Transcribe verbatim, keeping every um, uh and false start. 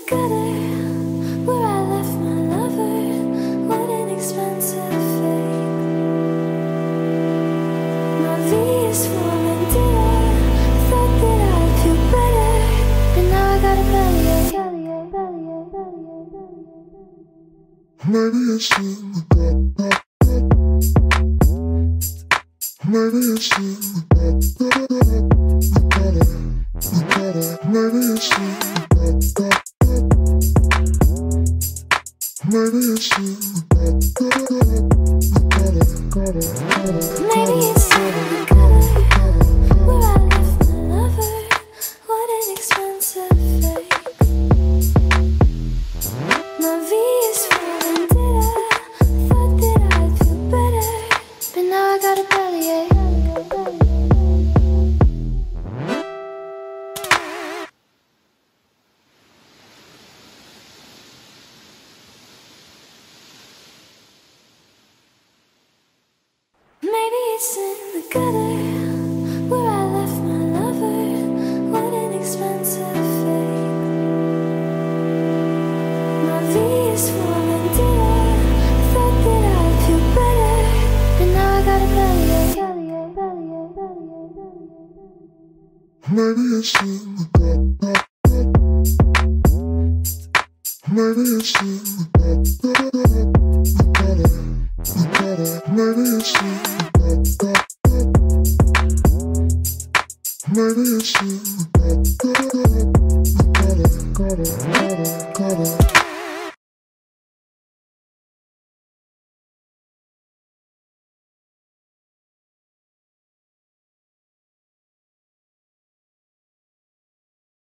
gutter where I left my lover. What an expensive fate. My V is for Mandela. Thought that I'd feel better, but now I got a bellyache. Bellyache, bellyache, bellyache, bellyache. Maybe it's in the gutter. Maybe it's in the gutter. Maybe it's in the gutter. Maybe it's in the gutter. Maybe it's in the gutter where I left my lover. What an expensive fate. My V is for Vendetta. Thought that I'd feel better, but now I got a bellyache. Maybe it's in the gutter where I left my lover. What an expensive fate. My V is for Mandela. Thought that I'd feel better, but now I got a bellyache. Bellyache, bellyache, bellyache, bellyache. Maybe it's in the gutter. Maybe it's in the gutter. Maybe it's in the gutter. Maybe it's in the gutter.